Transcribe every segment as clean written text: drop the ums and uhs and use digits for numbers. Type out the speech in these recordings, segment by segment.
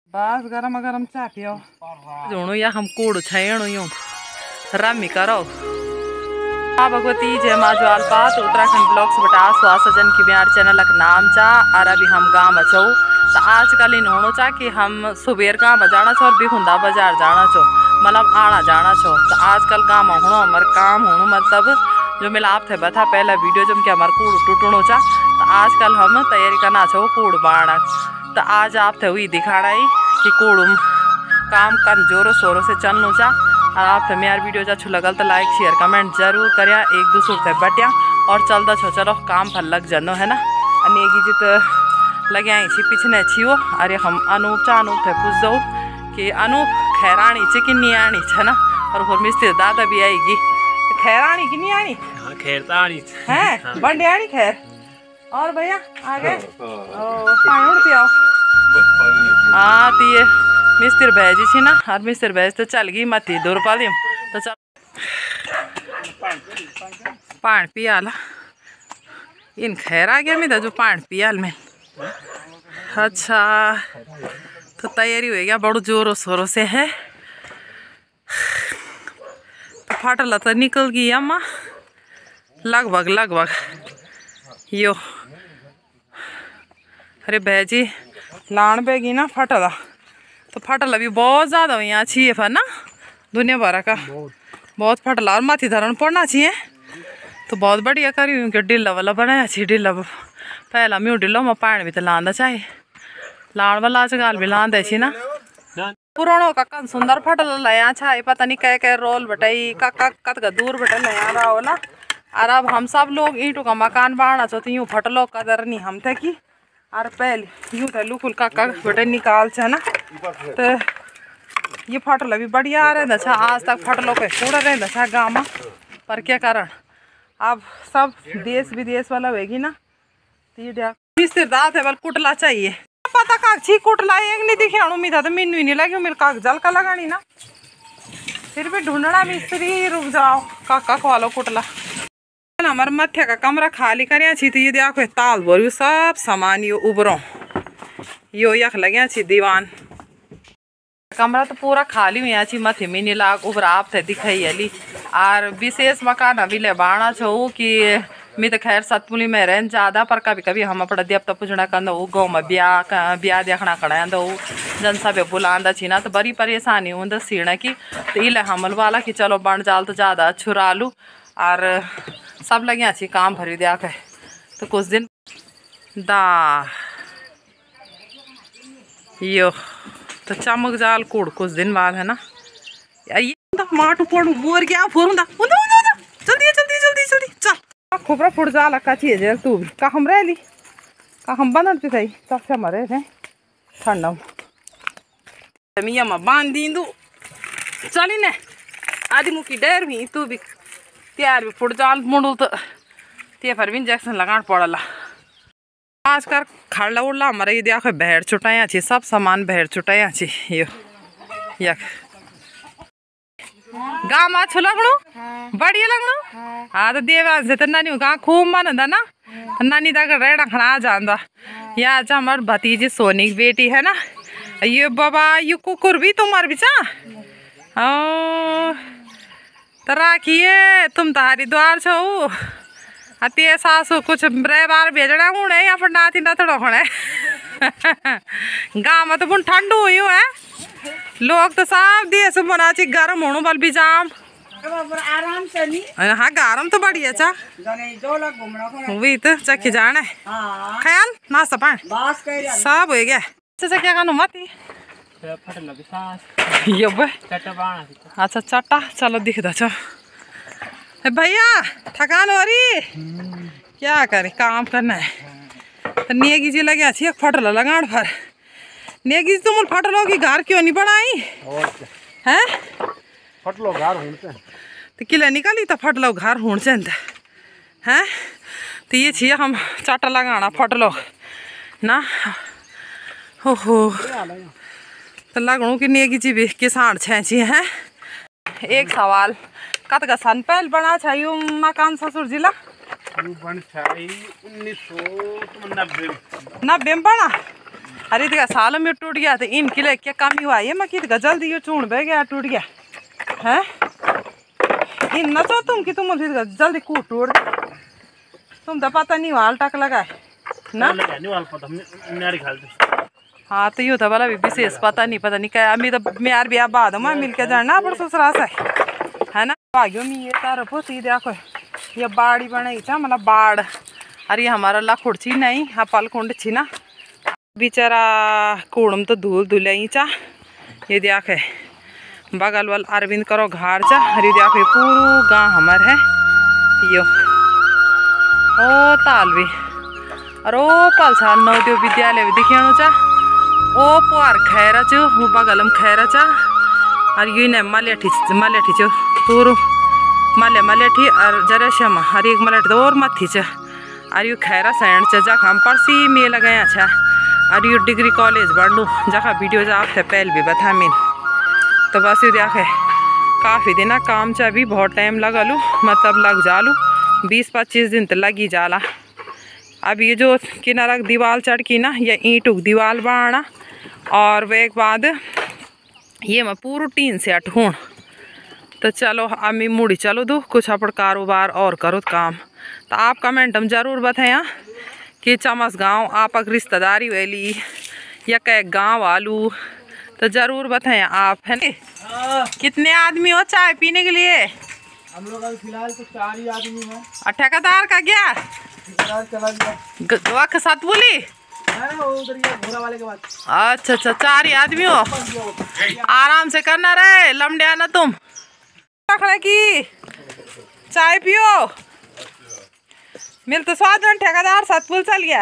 बस गरम गरम चाय पियो जोणु या हम कूड़ छेणु यूं रमी करो। भगवती जय माँ ज्वालपात उत्तराखंड ब्लॉग्स बटा स्वास्थ्य की बिहार चैनल का नाम चा। और अभी हम गाँव बचो तो आजकल इन होनो चा कि हम सुबेर गाँव जाना छो और बिखुंदा बाजार जाना छो मतलब आना जाना छो। तो आजकल गाँव होनो हमारे काम होनो मतलब जो मिला आप थे बता पहला वीडियो जम के हमारे कूड़ टूटनो चा। तो आजकल हम तैयारी करना छो कूड़ बाणक। तो आज आप थे वही दिखाना ही कि कूड़ काम कर जोरों शोरों से चलनो चा। और आप थे मेरा वीडियो अच्छा लगल तो लाइक शेयर कमेंट जरूर करिया एक दूसरे से बटिया और चलता छो चलो काम पर लग जानो है ना। अनेगी जी तो लगे आई छी पिछने छी वो अरे हम अनूप चा अनूप थे पूछ दो कि अनूप खैरानी चे कि नहीं आनी है ना। और फिर मिस्त्री दादा भी आएगी तो खैरानी की नहीं आनी खैरतानी है बंडे आनी खैर। और भैया आगे पानी उड़ती आओ। हाँ तो ये मिस्त्री भेजी थी ना और मिस्त्री भेज तो चल गई मत दूर पा दी तो चल पान पियाला इन खैर आ गया मैं जो पान पियाल में। अच्छा तो तैयारी हो गया बड़ो जोरों शोरों से है। तो फाटला तो निकल गई अम्मा लगभग यो। अरे भैजी लान बेगी ना फटला तो फटला भी बहुत ज़्यादा हो यहाँ चाहिए फिर ना दुनिया भर का बहुत फटला और माथी धरण पड़ना चाहिए। तो बहुत बढ़िया करी कि डिल्ला वाला बनाया छी डिल्ला पहला म्यू डिल्लो में पानी भी तो लाना चाहिए लाण वाला आजकल भी लान छी ना पुरानो का सुंदर फटला लया छा पता नहीं कह रोल बटाई कत का दूर बटा लया रहा होला। और अब हम सब लोग ईंटों का मकान बनाना चाहते यूँ फटलो कदर नहीं हम थे कि और पहले यूँ थे लुकुल का बटे निकाल से ना। तो ये फटला भी बढ़िया रहता था आज तक फटलों के कूड़ा रहता था गाँव में पर क्या कारण अब सब देश विदेश वाला होगी ना। तो ये मिस्त्रीदार थे बल कुटला चाहिए पता का छी कुटला एक नहीं दिखे उम्मीद था तो मीनू ही नहीं लगी मेरे काग जल का लगानी ना फिर भी ढूंढना मिस्त्री रुक जाओ काका वालो कुटला। हमारे मत्थे का कमरा खाली कर छी तो ये देखो ताल बोल सब सामान यो उबरों यो यख लगे छी दीवान कमरा तो पूरा खाली हुई छी मथे मिनी लाग उबरा आप थे दिखाई अली। और विशेष मकान अभी ले बाणा छो कि मैं तो खैर सतपुली में रहन ज़्यादा पर कभी कभी हम अपना देवता पूजना कंदा गाँव में ब्याह देखना कड़ा जन सब बुलांदा छी ना तो बड़ी परेशानी होंद सीढ़ की। तो इले हमल वाला कि चलो बन जाल तो ज़्यादा छुरा लूँ और सब लगे अच्छी काम भरी दिया के। तो कुछ दिन दा यो तो चमक जाल कूड़ कुछ दिन बाद है ना ये माटू पड़ू बोर गया फोरूंदा जल्दी जल्दी जल्दी जल्दी चल खोपरा फुट जाल का चीज है तू भी का हम रह ली का हम बनते थे सबसे मरे थे ठंडा मिया में बांध दी दू चली ने आदि मुखी डेर भी तू भी त्यार भी फुट जाल मुड़ू तो ते पर भी इंजेक्शन लगाना पड़ला। आजकल खड़ला उड़ला हमारे ये देखो भेड़ चुटाया छी सब सामान भेड़ चुटाया छी यो यक गाँव में अच्छो लगनू बढ़िया लगनू। हाँ तो देवा से तो नानी गाँव खूब मन था ना तो नानी तक रेड़ा खड़ा जाता यहाँ जा हमारे भतीजी सोनी की बेटी है ना ये बाबा ये कुकुर भी तुम्हारे बिचा तो राखिए तुम तो हरिद्वार छो अति सासू कुछ रे बार भेजना हूँ या फिर नाती ना थोड़ा होने गाँव में तो बुन ठंडू हुई है लोग तो सब देश मना ची गर्म होने बल भी जाम आराम से नहीं। हाँ गरम तो बढ़िया चा वही तो चक्की जाने ख्याल नाश्ता पानी सब हो गया क्या करना मत अच्छा चट्टा चलो दिख दो भैया थकान हो रही क्या करे काम करना है। तो नेगी जी लगे अच्छी फटला लगाड़ भर नेगी जी तुम फटलो की घर क्यों नहीं बढ़ाई हैं फटलो घर होते तो किले निकाली तो फटलो घर होने से हैं। तो ये छिए हम चाटा लगाना फटलो ना हो तो लगनू कि नेगी जी भी किसान छी हैं। एक सवाल कत का सन पहल बना चाहिए मकान ससुर जिला बन 1990 में बना अरे देखा साल में टूट गया तो इनके लिए क्या कमी हुआ है मकी देखा जल्दी ये चूर्ण बह गया टूट गया है इन न तो तुम कि तुम जल्दी कूट टूट तुम तो पता नहीं वाल टक लगा ना हाँ तो यूँ था वाला भी विशेष पता नहीं क्या अमी तो मैं ब्याह बाद में मिल के जाना पर ससुरा से है ना आगे में ये तार पोती देखो ये बाड़ी बनाई था मतलब बाढ़ अरे हमारा लखुड़ छी नहीं हाँ पलकुंड छी ना बेचारा कूड़म तो धूल धुलाई चा ये देखे बगल वाल अरविंद करो घर चा अरे देखे पूरा गाँव हमार है यो ओ ताल भी और ओ पलसा नवदेव विद्यालय भी दिखेणु चा ओ पार खैरा चो वो बगल में खैरा चा और ये न मलेठी चो पूरा मलेठी और जरा श्यामा हर एक मलेठी और मथी चा और यू खैरा सैंड चा जख हम परसी मेला गया छा और यू डिग्री कॉलेज बढ़ू जखा वीडियो जा आप थे पहले भी बता मिल तो बस ये देखे काफ़ी दिन काम चा भी बहुत टाइम लगा लूँ मतलब लग जा लूँ 20-25 दिन तो लग ही जाला। अब ये जो किनारा दीवार चढ़ की ना या ईंटू दीवार बनाना और वे एक बाद ये मैं पूरा टीन से अठूँ तो चलो अब मैं मुड़ी चलो दो कुछ अपन कारोबार और करो काम तो आप कमेंट में ज़रूर बताएं कि चमस गांव आपक रिश्तेदारी वाली या कै गांव वालू तो ज़रूर बताएं आप है ना। कितने आदमी हो चाय पीने के लिए? हम लोग अभी फिलहाल तो 4 ही आदमी हैं। और ठेकेदार का क्या चला गया गवा के साथ बोली उधर ये घोड़ा वाले के बाद। अच्छा 4 ही आदमी हो आराम से करना रहे लमडिया ना तुम पकड़े की चाय पियो मिल तो स्वाद में ठेकेदार सतपुल चल गया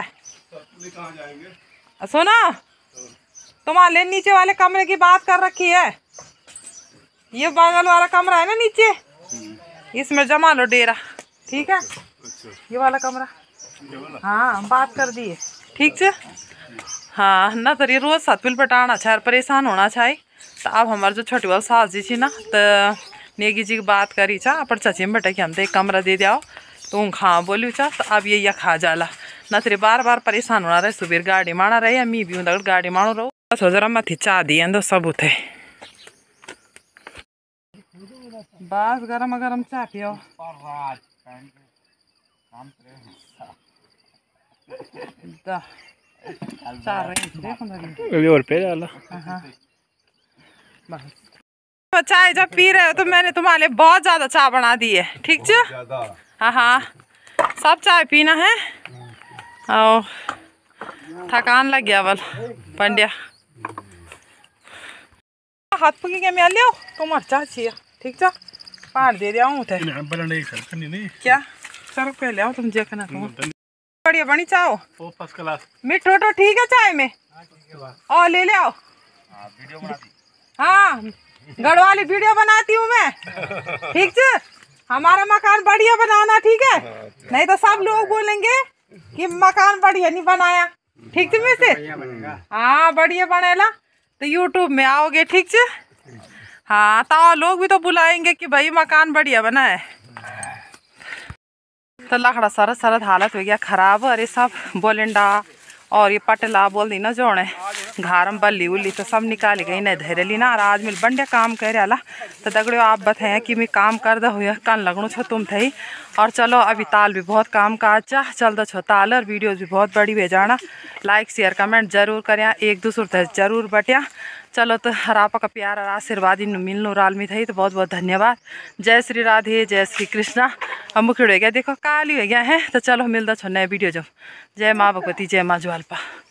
सुनो तुम्हारे नीचे वाले कमरे की बात कर रखी है ये बगल वाला कमरा है ना नीचे इसमें जमा लो डेरा ठीक है ये वाला कमरा हाँ बात कर दी है ठीक है हाँ ना तो ये रोज सतपुल पटाना अच्छा परेशान होना चाहिए तो अब हमारे जो छोटी वाली सास जी थी ना तो नेगी जी की बात करी चा पर चची में बेटा कि हम तो एक कमरा दे दिया तुम खा बोलू चा तो अब ये खा जाला न तेरे बार बार परेशान होना रहे सुबह गाड़ी माना रहे मी भी उधर गाड़ी मानो रहो बस हो जरा मथी चा दिए तो सब उठे बस गरम गरम चा पियो चाय जब पी रहे हो तो मैंने तुम्हारे लिए बहुत ज्यादा चाय बना दी है ठीक है हाँ हाँ सब चाय पीना है और थकान लग गया बल पंड्या हाथ पकी के मैं लियो तुम अच्छा चाहिए ठीक है पार दे दिया हूँ क्या सर पे ले आओ तुम जे खाना तुम बढ़िया बनी चाहो फर्स्ट क्लास मिठो तो ठीक है चाय में और ले आओ हाँ गढ़ वाली वीडियो बनाती हूँ मैं ठीक है हमारा मकान बढ़िया बनाना ठीक है नहीं तो सब लोग बोलेंगे कि मकान बढ़िया नहीं बनाया ठीक है वैसे हाँ बढ़िया बनेला तो यूट्यूब में आओगे ठीक है हाँ तो लोग भी तो बुलाएंगे कि भाई मकान बढ़िया बना है तो लकड़ा सरद हालत हो गया खराब अरे सब बोलेंडा और ये पटला बोल दी ना जोड़े घर में बल्ली उल्ली तो सब निकाली गई नहीं धैर्य ना और आज मिल बंडे काम कर रहा तो दगड़ियों आप बताएं कि मैं काम कर दो हुआ कन लगनू छो तुम थे और चलो अभी ताल भी बहुत काम काज चा चल दो छो ताल और वीडियोज भी बहुत बड़ी भेज जाना लाइक शेयर कमेंट जरूर करें एक दूसरे तक जरूर बटिया चलो तो हराप का प्यार और आशीर्वाद इन मिलनो रालमी थी तो बहुत बहुत धन्यवाद जय श्री राधे जय श्री कृष्णा अब मुखिड़ हो गया देखो काली हो गया है तो चलो मिलता छो नए वीडियो जो जय माँ भगवती जय माँ ज्वालपा।